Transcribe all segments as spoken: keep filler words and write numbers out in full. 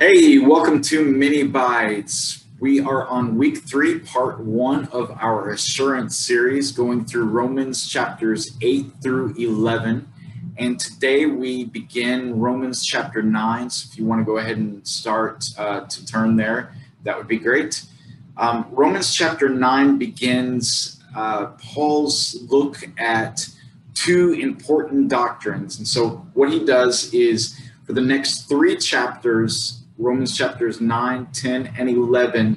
Hey, welcome to Mini Bites. We are on week three, part one of our assurance series, going through Romans chapters eight through eleven. And today we begin Romans chapter nine. So if you want to go ahead and start uh, to turn there, that would be great. Um, Romans chapter nine begins uh, Paul's look at two important doctrines. And so what he does is for the next three chapters, Romans chapters nine, ten, and eleven,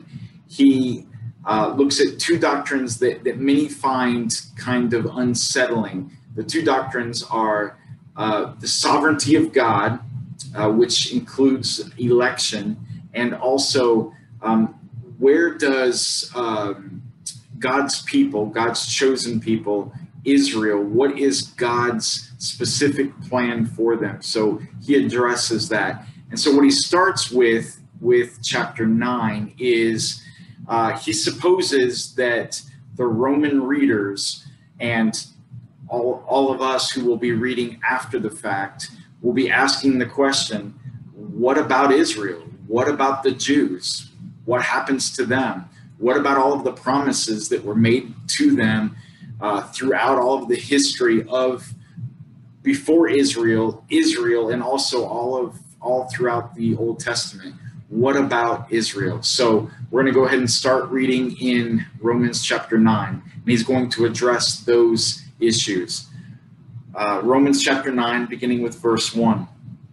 he uh, looks at two doctrines that, that many find kind of unsettling. The two doctrines are uh, the sovereignty of God, uh, which includes election, and also um, where does um, God's people, God's chosen people, Israel, what is God's specific plan for them? So he addresses that. And so what he starts with, with chapter nine is uh, he supposes that the Roman readers and all, all of us who will be reading after the fact will be asking the question, what about Israel? What about the Jews? What happens to them? What about all of the promises that were made to them uh, throughout all of the history of before Israel, Israel, and also all of all throughout the Old Testament? What about Israel? So we're going to go ahead and start reading in Romans chapter nine, and he's going to address those issues. Uh, Romans chapter nine, beginning with verse one.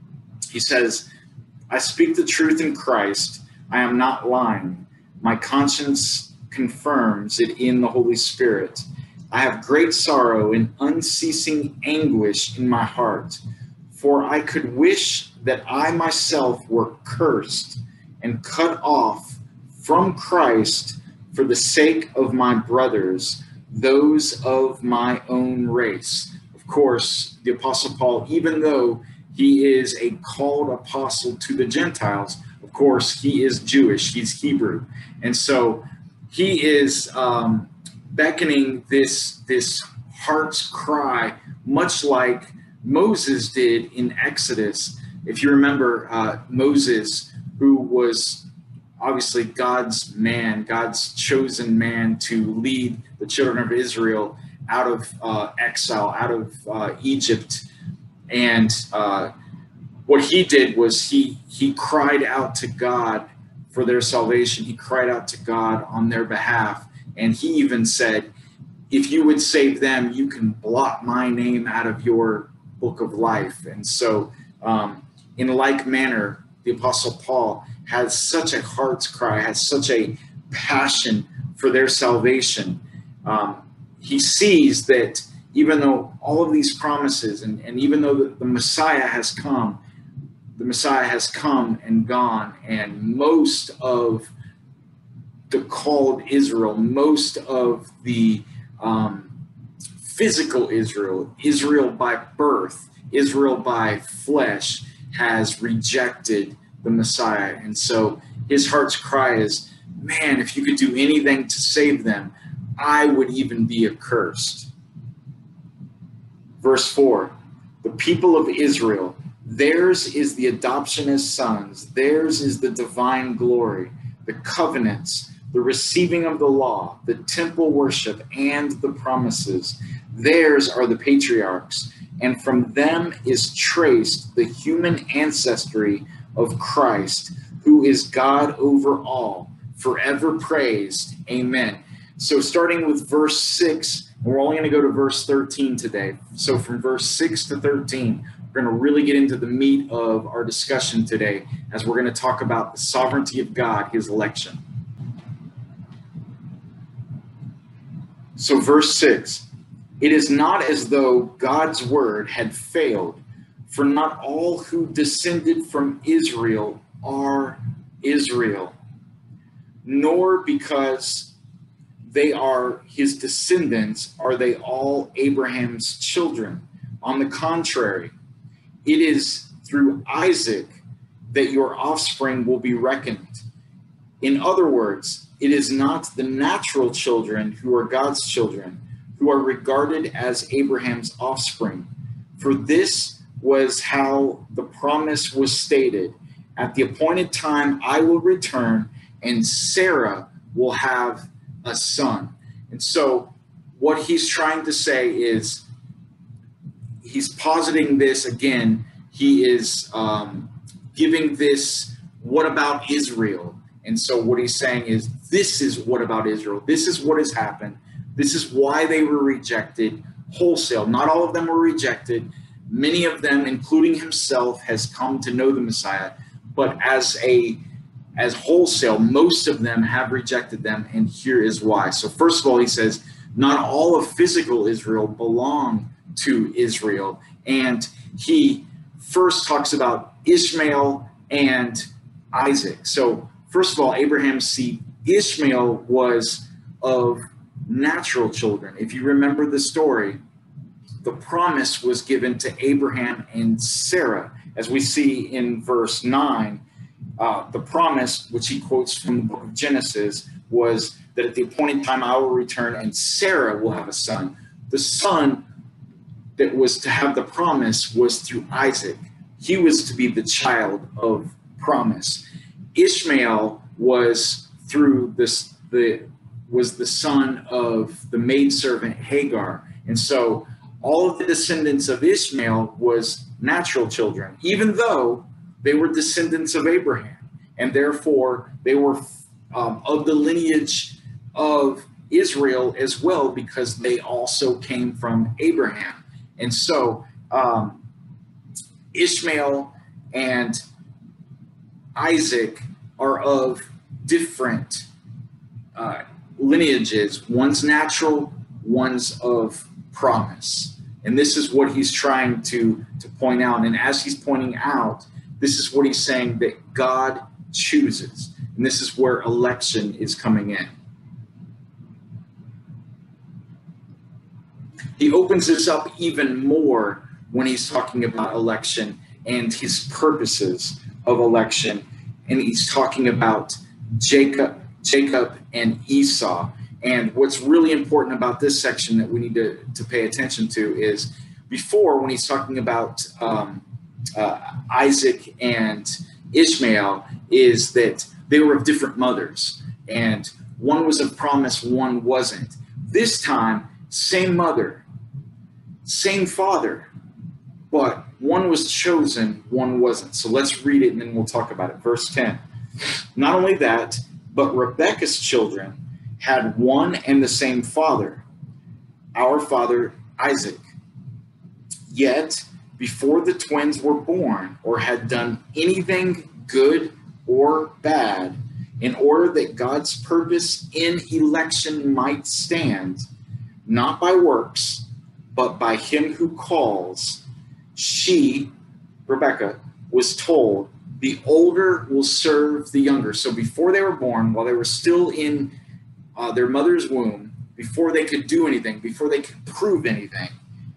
He says, I speak the truth in Christ. I am not lying. My conscience confirms it in the Holy Spirit. I have great sorrow and unceasing anguish in my heart, for I could wish that I myself were cursed and cut off from Christ for the sake of my brothers, those of my own race. Of course, the Apostle Paul, even though he is a called apostle to the Gentiles, of course, he is Jewish, he's Hebrew. And so he is um, beckoning this, this heart's cry, much like Moses did in Exodus. If you remember, uh, Moses, who was obviously God's man, God's chosen man to lead the children of Israel out of uh, exile, out of uh, Egypt. And uh, what he did was he, he cried out to God for their salvation. He cried out to God on their behalf. And he even said, if you would save them, you can blot my name out of your book of life. And so um, in like manner, the Apostle Paul has such a heart's cry, has such a passion for their salvation. Um, he sees that even though all of these promises, and, and even though the, the Messiah has come, the Messiah has come and gone, and most of the called Israel, most of the um, physical Israel, Israel by birth, Israel by flesh, has rejected the Messiah. And so his heart's cry is, man, if you could do anything to save them, I would even be accursed. Verse four, the people of Israel, theirs is the adoption as sons, theirs is the divine glory, the covenants, the receiving of the law, the temple worship, and the promises. Theirs are the patriarchs, and from them is traced the human ancestry of Christ, who is God over all, forever praised. Amen. So starting with verse six, we're only going to go to verse thirteen today. So from verse six to thirteen, we're going to really get into the meat of our discussion today as we're going to talk about the sovereignty of God, his election. So verse six, it is not as though God's word had failed, for not all who descended from Israel are Israel, nor because they are his descendants are they all Abraham's children. On the contrary, it is through Isaac that your offspring will be reckoned. In other words, it is not the natural children who are God's children, who are regarded as Abraham's offspring. For this was how the promise was stated, At the appointed time, I will return, and Sarah will have a son. And so what he's trying to say is, he's positing this again. He is um, giving this, what about Israel? And so what he's saying is, this is what about Israel. This is what has happened. This is why they were rejected wholesale. Not all of them were rejected. Many of them, including himself, has come to know the Messiah. But as a as wholesale, most of them have rejected them, and here is why. So first of all, he says, not all of physical Israel belong to Israel. And he first talks about Ishmael and Isaac. So first of all, Abraham's seed, Ishmael was of natural children. If you remember the story, the promise was given to Abraham and Sarah. As we see in verse nine, uh, the promise, which he quotes from the book of Genesis, was that at the appointed time I will return and Sarah will have a son. The son that was to have the promise was through Isaac. He was to be the child of promise. Ishmael was through this, the was the son of the maidservant Hagar. And so all of the descendants of Ishmael was natural children, even though they were descendants of Abraham. And therefore, they were um, of the lineage of Israel as well, because they also came from Abraham. And so um, Ishmael and Isaac are of different uh, lineages. One's natural, one's of promise. And this is what he's trying to, to point out. And as he's pointing out, this is what he's saying, that God chooses. And this is where election is coming in. He opens this up even more when he's talking about election and his purposes of election. And he's talking about Jacob, Jacob and Esau. And what's really important about this section that we need to, to pay attention to is, before, when he's talking about um, uh, Isaac and Ishmael, is that they were of different mothers. And one was of promise, one wasn't. This time, same mother, same father, but one was chosen, one wasn't. So let's read it and then we'll talk about it. Verse ten. Not only that, but Rebekah's children had one and the same father, our father Isaac. Yet, before the twins were born or had done anything good or bad, in order that God's purpose in election might stand, not by works, but by him who calls, she, Rebekah, was told, the older will serve the younger. So before they were born, while they were still in uh, their mother's womb, before they could do anything, before they could prove anything,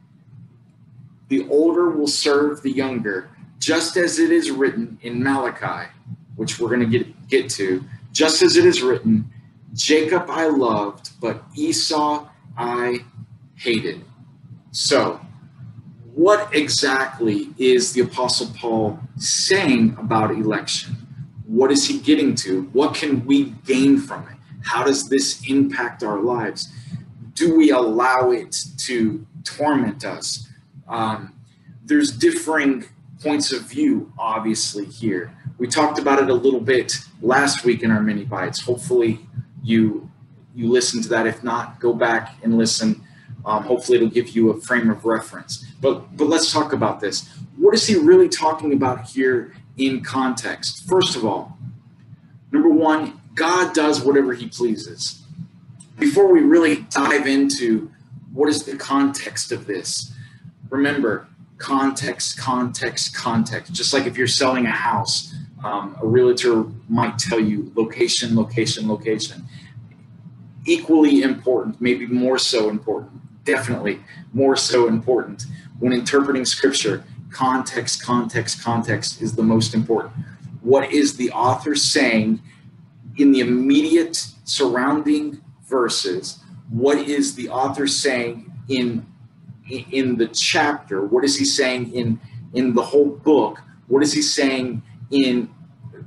the older will serve the younger, just as it is written in Malachi, which we're going to get, get to, just as it is written, Jacob I loved, but Esau I hated. So, what exactly is the Apostle Paul saying about election? What is he getting to? What can we gain from it? How does this impact our lives? Do we allow it to torment us? Um, there's differing points of view, obviously, here. We talked about it a little bit last week in our mini bites. Hopefully you you listened to that. If not, go back and listen. Um, hopefully it'll give you a frame of reference. But but let's talk about this. What is he really talking about here in context? First of all, number one, God does whatever he pleases. Before we really dive into what is the context of this, remember, context, context, context. Just like if you're selling a house, um, a realtor might tell you location, location, location. Equally important, maybe more so important, definitely more so important. When interpreting scripture, context, context, context is the most important. What is the author saying in the immediate surrounding verses? What is the author saying in in the chapter? What is he saying in in the whole book? What is he saying in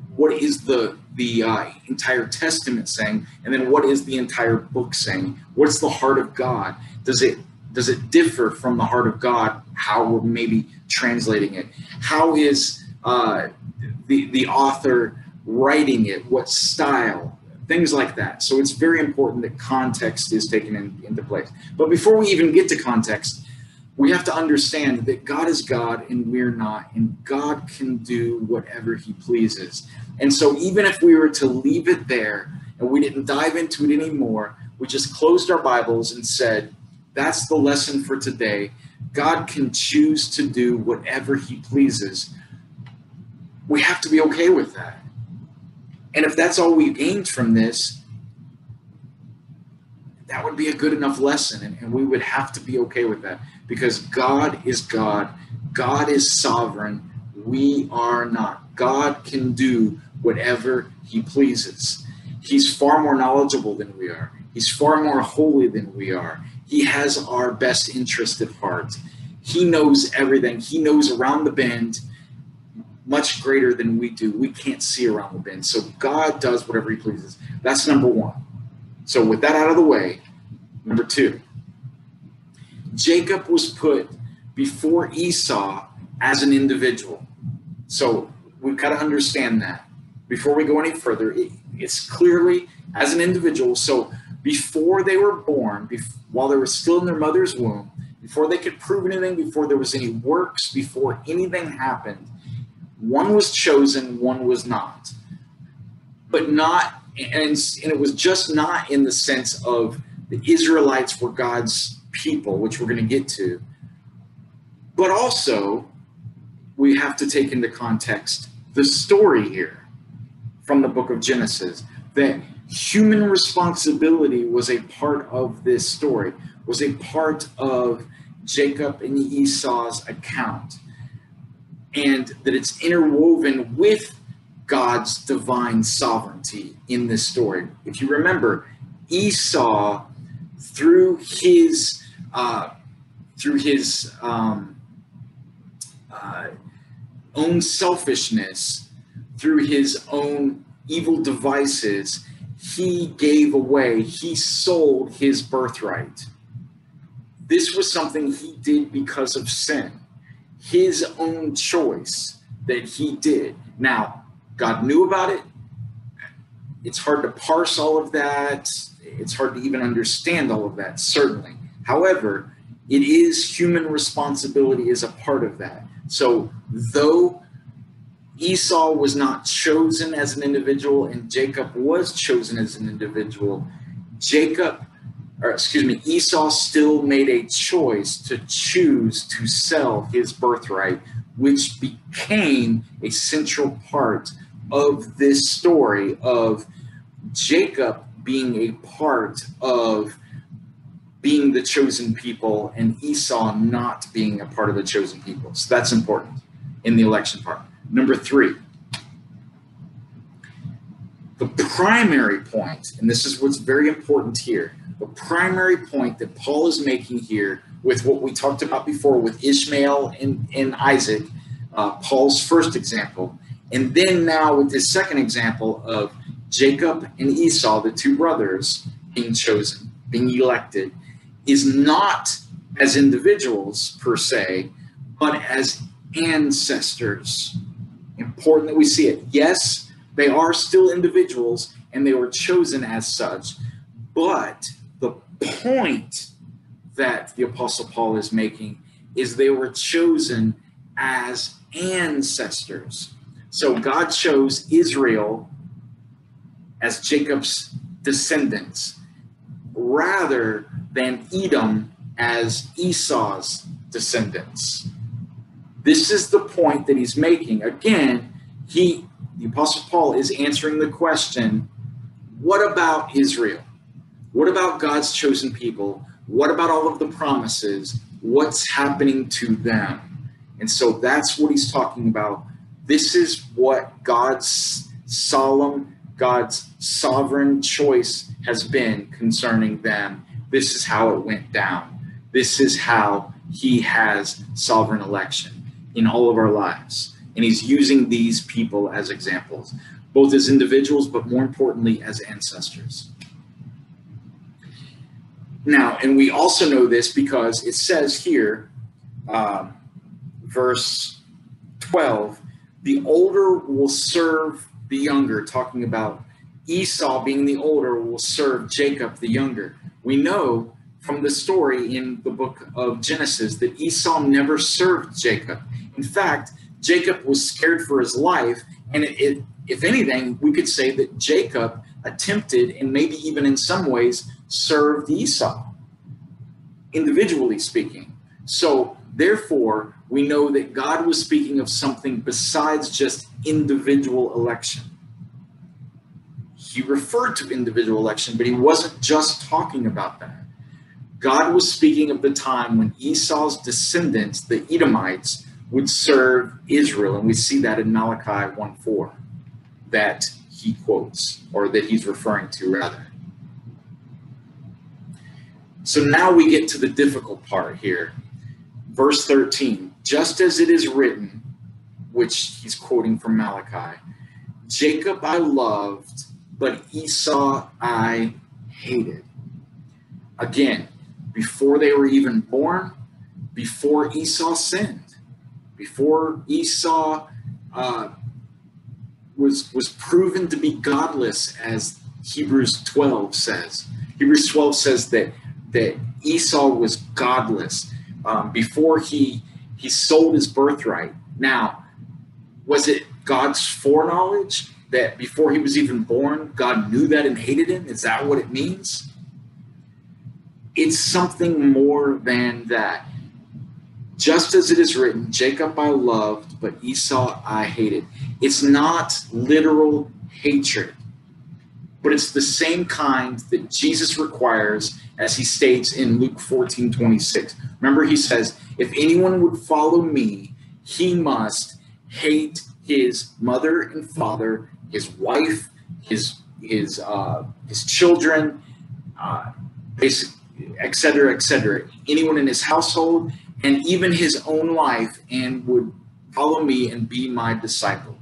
what is the the uh, entire Testament saying, and then what is the entire book saying? What's the heart of God? Does it does it differ from the heart of God? How we're maybe translating it? How is uh, the the author writing it? What style? Things like that. So it's very important that context is taken in, into place. But before we even get to context, we have to understand that God is God and we're not, and God can do whatever he pleases. And so even if we were to leave it there and we didn't dive into it anymore, we just closed our Bibles and said, that's the lesson for today. God can choose to do whatever he pleases. We have to be okay with that. And if that's all we gained from this, that would be a good enough lesson. And, and we would have to be okay with that, because God is God. God is sovereign. We are not. God can do whatever he pleases. He's far more knowledgeable than we are. He's far more holy than we are. He has our best interest at heart. He knows everything. He knows around the bend much greater than we do. We can't see around the bend. So God does whatever he pleases. That's number one. So with that out of the way, number two, Jacob was put before Esau as an individual. So we've got to understand that. Before we go any further, it, it's clearly as an individual. So before they were born, bef- while they were still in their mother's womb, before they could prove anything, before there was any works, before anything happened, one was chosen, one was not. But not, and, and it was just not in the sense of the Israelites were God's people, which we're going to get to. But also, we have to take into context the story here from the book of Genesis, that human responsibility was a part of this story, was a part of Jacob and Esau's account, and that it's interwoven with God's divine sovereignty in this story. If you remember, Esau, through his uh, through his um, uh, own selfishness, through his own evil devices, he gave away, he sold his birthright. This was something he did because of sin. His own choice that he did. Now, God knew about it. It's hard to parse all of that. It's hard to even understand all of that, certainly. However, it is human responsibility as a part of that. So though Esau was not chosen as an individual and Jacob was chosen as an individual, Jacob or excuse me, Esau still made a choice to choose to sell his birthright, which became a central part of this story of Jacob being a part of being the chosen people and Esau not being a part of the chosen people. So that's important in the election part. Number three, the primary point, and this is what's very important here, the primary point that Paul is making here with what we talked about before with Ishmael and, and Isaac, uh, Paul's first example, and then now with this second example of Jacob and Esau, the two brothers being chosen, being elected, is not as individuals per se, but as ancestors. Important that we see it. Yes, they are still individuals and they were chosen as such, but the point that the Apostle Paul is making is they were chosen as ancestors. So God chose Israel as Jacob's descendants rather than Edom as Esau's descendants. This is the point that he's making. Again, he, the Apostle Paul is answering the question, what about Israel? What about God's chosen people? What about all of the promises? What's happening to them? And so that's what he's talking about. This is what God's solemn, God's sovereign choice has been concerning them. This is how it went down. This is how he has sovereign election in all of our lives. And he's using these people as examples. both as individuals, but more importantly, as ancestors. Now, and we also know this because it says here, uh, verse twelve, the older will serve the younger, talking about Esau being the older will serve Jacob the younger. We know from the story in the book of Genesis that Esau never served Jacob. In fact, Jacob was scared for his life, and it, it, if anything, we could say that Jacob attempted, and maybe even in some ways, served Esau, individually speaking. So therefore, we know that God was speaking of something besides just individual election. He referred to individual election, but he wasn't just talking about that. God was speaking of the time when Esau's descendants, the Edomites, would serve Israel. And we see that in Malachi one four that he quotes, or that he's referring to rather. So now we get to the difficult part here. Verse thirteen, just as it is written, which he's quoting from Malachi, Jacob I loved, but Esau I hated. Again, before they were even born, before Esau sinned, before Esau uh, was, was proven to be godless, as Hebrews twelve says. Hebrews twelve says that, that Esau was godless um, before he, he sold his birthright. Now, was it God's foreknowledge that before he was even born, God knew that and hated him? Is that what it means? It's something more than that. Just as it is written, Jacob I loved, but Esau I hated. It's not literal hatred, but it's the same kind that Jesus requires, as he states in Luke fourteen twenty-six. Remember, he says, if anyone would follow me, he must hate his mother and father, his wife, his his uh, his children, uh, basic, et cetera, et cetera. Anyone in his household, and even his own life, and would follow me and be my disciple.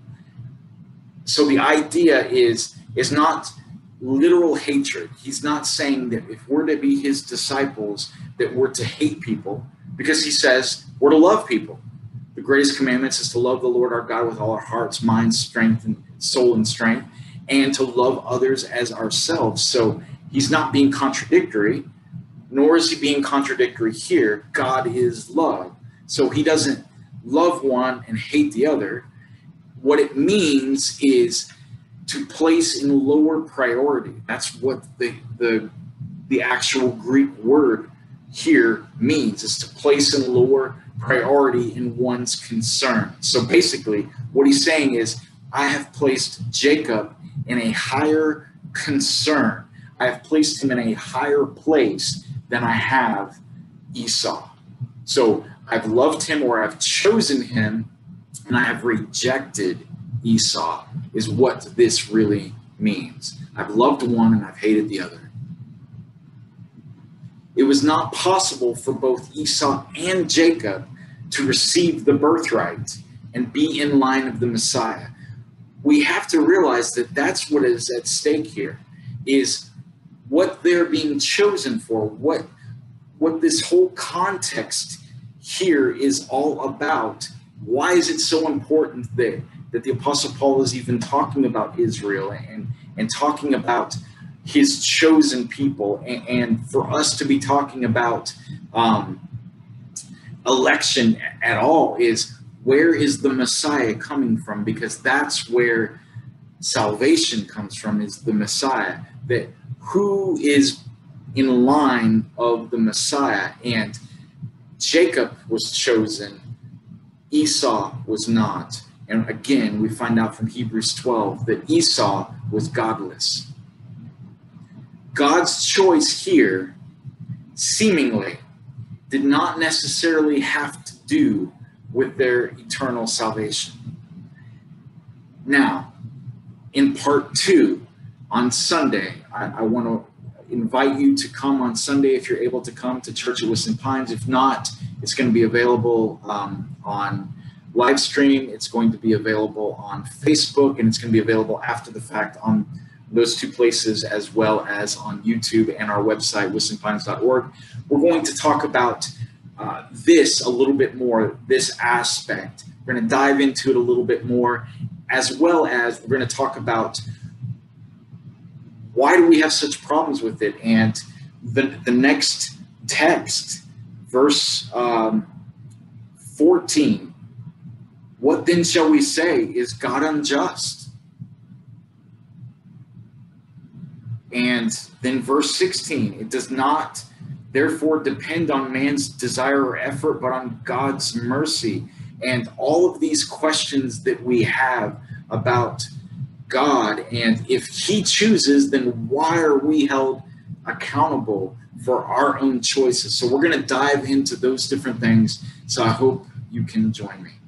So the idea is is not literal hatred. He's not saying that if we're to be his disciples, that we're to hate people, because he says we're to love people. The greatest commandments is to love the Lord our God with all our hearts, minds, strength, and soul and strength, and to love others as ourselves. So he's not being contradictory, nor is he being contradictory here. God is love. So he doesn't love one and hate the other. What it means is to place in lower priority. That's what the, the, the actual Greek word here means, is to place in lower priority in one's concern. So basically, what he's saying is, I have placed Jacob in a higher concern. I have placed him in a higher place than I have Esau. So I've loved him, or I've chosen him, and I have rejected Esau, is what this really means. I've loved one and I've hated the other. It was not possible for both Esau and Jacob to receive the birthright and be in line of the Messiah. We have to realize that that's what is at stake here, is what they're being chosen for, what, what this whole context here is all about. Why is it so important that, that the Apostle Paul is even talking about Israel and, and talking about his chosen people, and, and for us to be talking about um, election at all? Is where is the Messiah coming from? Because that's where salvation comes from, is the Messiah. That who is in line of the Messiah? And Jacob was chosen, Esau was not. And again, we find out from Hebrews twelve that Esau was godless. God's choice here, seemingly, did not necessarily have to do with their eternal salvation. Now, in part two, on Sunday, I, I want to invite you to come on Sunday if you're able to come to church at Whistling Pines. If not, it's going to be available um, on live stream. It's going to be available on Facebook, and it's going to be available after the fact on those two places, as well as on YouTube and our website, whistling pines dot org. We're going to talk about uh, this a little bit more, this aspect. We're going to dive into it a little bit more, as well as we're going to talk about why do we have such problems with it. And the, the next text, verse um, fourteen, what then shall we say? Is God unjust? And then verse sixteen, it does not therefore depend on man's desire or effort, but on God's mercy. And all of these questions that we have about God, and if he chooses, then why are we held accountable for our own choices? So we're going to dive into those different things. So I hope you can join me.